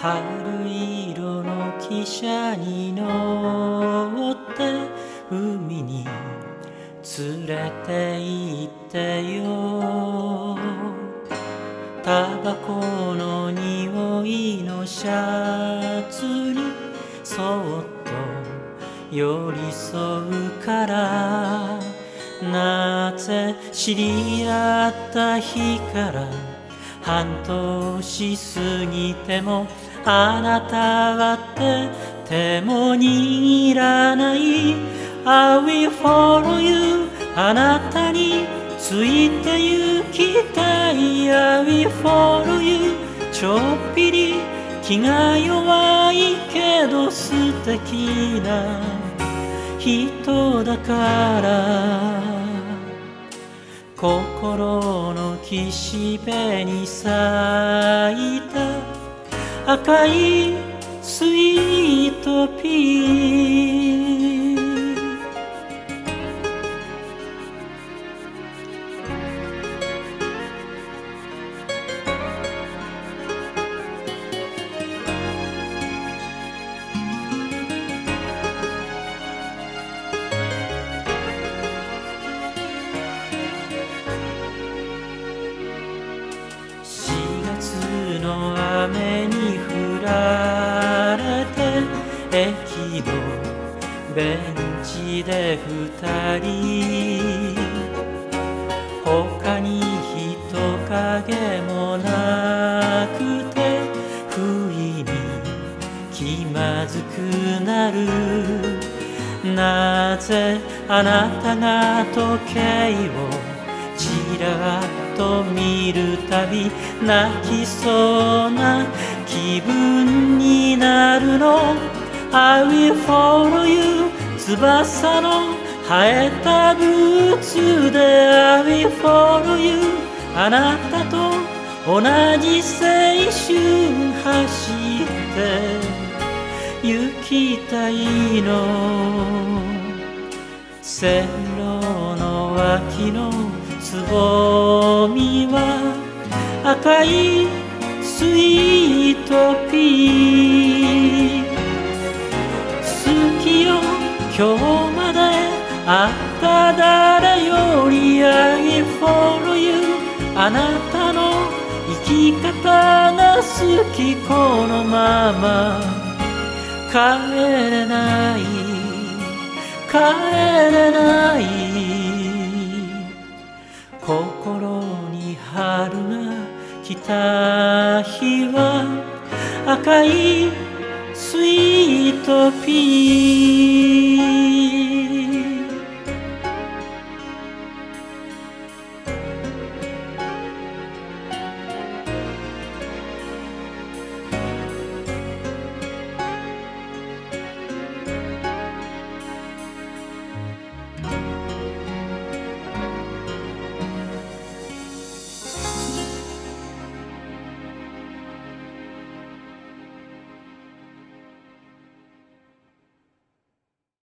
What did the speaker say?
春色の汽車に乗って海に連れて行ってよ。タバコの匂いのシャツにそっと寄り添うから、なぜ知り合った日から半年過ぎてもあなたは手も握らない。 I will follow you あなたについて行きたい。 I will follow you ちょっぴり気が弱いけど素敵な人だから。心の岸辺に咲いた赤いスイートピー。の雨に降られて駅のベンチで二人、他に人影もなくて不意に気まずくなる。なぜあなたが時計をちらっと見るたび泣きそうな気分になるの。 I will follow you 翼の生えたブーツで I will follow you あなたと同じ青春走って行きたいの。線路の脇のつぼみは赤いスイートピー。好きよ今日まで会った誰より I will follow you あなたの生き方が好き。このまま帰れない帰れない。心に春が来た日は赤いスイートピー。